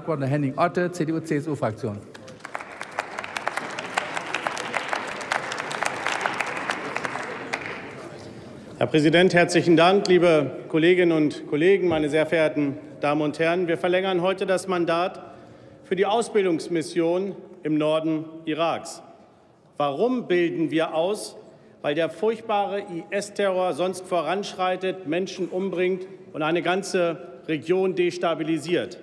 Abgeordneter Henning Otte, CDU-CSU-Fraktion. Herr Präsident, herzlichen Dank, liebe Kolleginnen und Kollegen, meine sehr verehrten Damen und Herren. Wir verlängern heute das Mandat für die Ausbildungsmission im Norden Iraks. Warum bilden wir aus? Weil der furchtbare IS-Terror sonst voranschreitet, Menschen umbringt und eine ganze Region destabilisiert.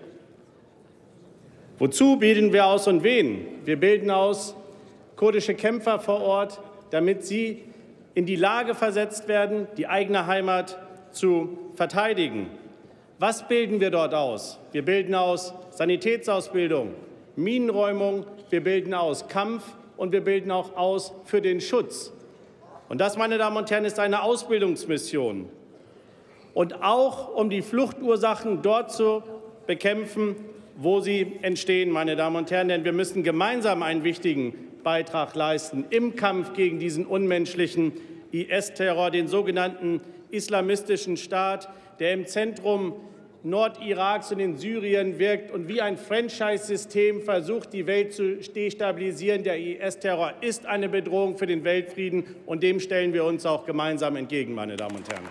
Wozu bilden wir aus und wen? Wir bilden aus kurdische Kämpfer vor Ort, damit sie in die Lage versetzt werden, die eigene Heimat zu verteidigen. Was bilden wir dort aus? Wir bilden aus Sanitätsausbildung, Minenräumung, wir bilden aus Kampf und wir bilden auch aus für den Schutz. Und das, meine Damen und Herren, ist eine Ausbildungsmission. Und auch um die Fluchtursachen dort zu bekämpfen, wo sie entstehen, meine Damen und Herren. Denn wir müssen gemeinsam einen wichtigen Beitrag leisten im Kampf gegen diesen unmenschlichen IS-Terror, den sogenannten islamistischen Staat, der im Zentrum Nordiraks und in Syrien wirkt und wie ein Franchise-System versucht, die Welt zu destabilisieren. Der IS-Terror ist eine Bedrohung für den Weltfrieden, und dem stellen wir uns auch gemeinsam entgegen, meine Damen und Herren.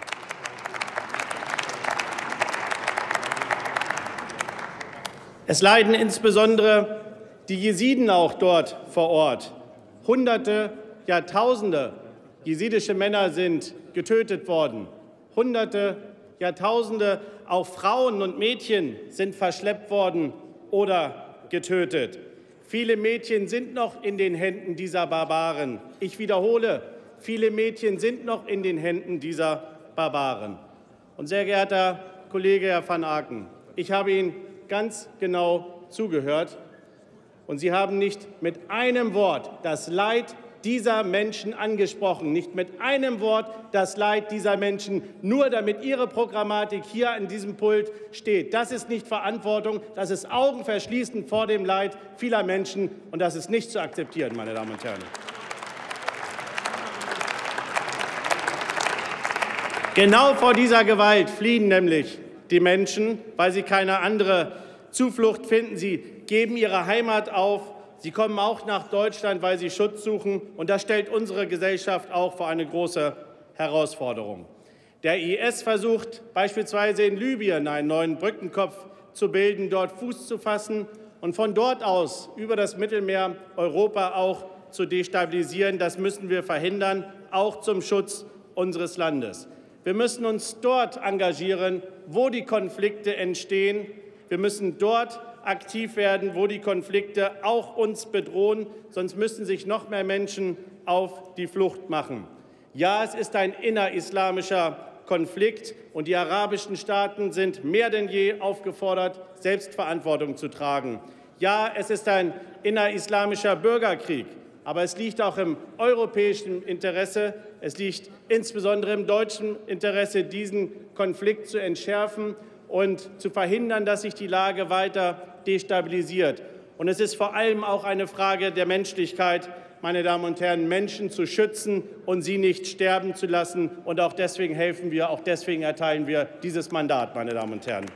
Es leiden insbesondere die Jesiden auch dort vor Ort. Hunderte, ja Tausende jesidische Männer sind getötet worden. Hunderte, ja Tausende, auch Frauen und Mädchen sind verschleppt worden oder getötet. Viele Mädchen sind noch in den Händen dieser Barbaren. Ich wiederhole, viele Mädchen sind noch in den Händen dieser Barbaren. Und sehr geehrter Kollege Herr van Aken, ich habe Ihnen ganz genau zugehört, und Sie haben nicht mit einem Wort das Leid dieser Menschen angesprochen, nicht mit einem Wort das Leid dieser Menschen, nur damit Ihre Programmatik hier an diesem Pult steht. Das ist nicht Verantwortung, das ist Augenverschließen vor dem Leid vieler Menschen, und das ist nicht zu akzeptieren, meine Damen und Herren. Genau vor dieser Gewalt fliehen nämlich die Menschen, weil sie keine andere Zuflucht finden. Sie geben ihre Heimat auf. Sie kommen auch nach Deutschland, weil sie Schutz suchen. Und das stellt unsere Gesellschaft auch vor eine große Herausforderung. Der IS versucht beispielsweise in Libyen einen neuen Brückenkopf zu bilden, dort Fuß zu fassen und von dort aus über das Mittelmeer Europa auch zu destabilisieren. Das müssen wir verhindern, auch zum Schutz unseres Landes. Wir müssen uns dort engagieren, wo die Konflikte entstehen. Wir müssen dort aktiv werden, wo die Konflikte auch uns bedrohen, sonst müssen sich noch mehr Menschen auf die Flucht machen. Ja, es ist ein innerislamischer Konflikt, und die arabischen Staaten sind mehr denn je aufgefordert, Selbstverantwortung zu tragen. Ja, es ist ein innerislamischer Bürgerkrieg, aber es liegt auch im europäischen Interesse, es liegt insbesondere im deutschen Interesse, diesen Konflikt zu entschärfen und zu verhindern, dass sich die Lage weiter destabilisiert. Und es ist vor allem auch eine Frage der Menschlichkeit, meine Damen und Herren, Menschen zu schützen und sie nicht sterben zu lassen. Und auch deswegen helfen wir, auch deswegen erteilen wir dieses Mandat, meine Damen und Herren.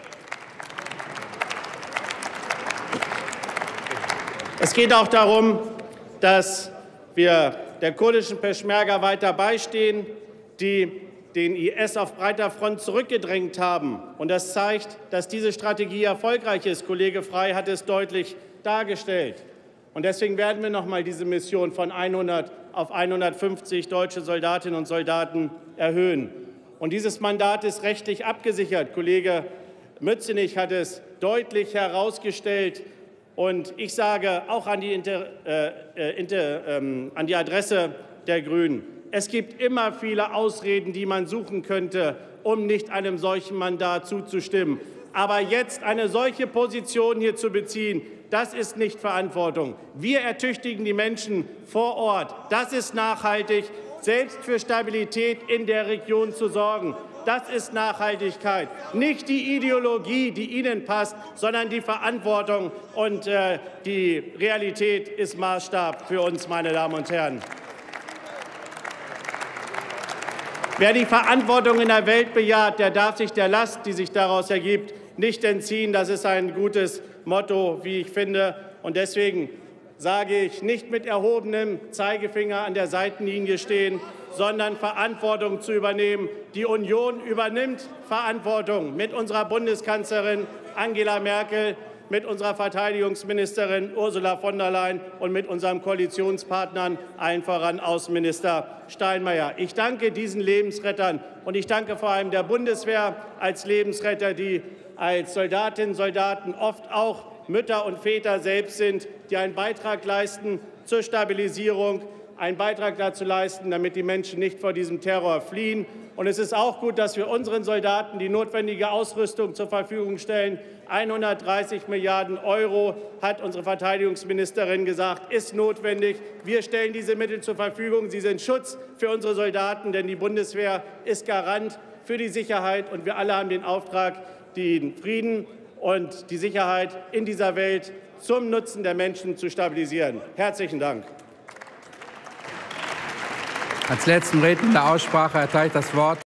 Es geht auch darum, dass wir der kurdischen Peschmerga weiter beistehen, die den IS auf breiter Front zurückgedrängt haben. Und das zeigt, dass diese Strategie erfolgreich ist. Kollege Frey hat es deutlich dargestellt. Und deswegen werden wir noch mal diese Mission von 100 auf 150 deutsche Soldatinnen und Soldaten erhöhen. Und dieses Mandat ist rechtlich abgesichert. Kollege Mützenich hat es deutlich herausgestellt. Und ich sage auch an die Adresse der Grünen: Es gibt immer viele Ausreden, die man suchen könnte, um nicht einem solchen Mandat zuzustimmen. Aber jetzt eine solche Position hier zu beziehen, das ist nicht Verantwortung. Wir ertüchtigen die Menschen vor Ort. Das ist nachhaltig, selbst für Stabilität in der Region zu sorgen. Das ist Nachhaltigkeit. Nicht die Ideologie, die Ihnen passt, sondern die Verantwortung. Und die Realität ist Maßstab für uns, meine Damen und Herren. Wer die Verantwortung in der Welt bejaht, der darf sich der Last, die sich daraus ergibt, nicht entziehen. Das ist ein gutes Motto, wie ich finde. Und deswegen sage ich, nicht mit erhobenem Zeigefinger an der Seitenlinie stehen, sondern Verantwortung zu übernehmen. Die Union übernimmt Verantwortung mit unserer Bundeskanzlerin Angela Merkel, mit unserer Verteidigungsministerin Ursula von der Leyen und mit unseren Koalitionspartnern, allen voran Außenminister Steinmeier. Ich danke diesen Lebensrettern und ich danke vor allem der Bundeswehr als Lebensretter, die als Soldatinnen und Soldaten oft auch Mütter und Väter selbst sind, die einen Beitrag leisten zur Stabilisierung, einen Beitrag dazu leisten, damit die Menschen nicht vor diesem Terror fliehen. Und es ist auch gut, dass wir unseren Soldaten die notwendige Ausrüstung zur Verfügung stellen. 130 Milliarden € hat unsere Verteidigungsministerin gesagt, ist notwendig. Wir stellen diese Mittel zur Verfügung. Sie sind Schutz für unsere Soldaten, denn die Bundeswehr ist Garant für die Sicherheit. Und wir alle haben den Auftrag, den Frieden und die Sicherheit in dieser Welt zum Nutzen der Menschen zu stabilisieren. Herzlichen Dank. Als letzten Redner in der Aussprache erteile ich das Wort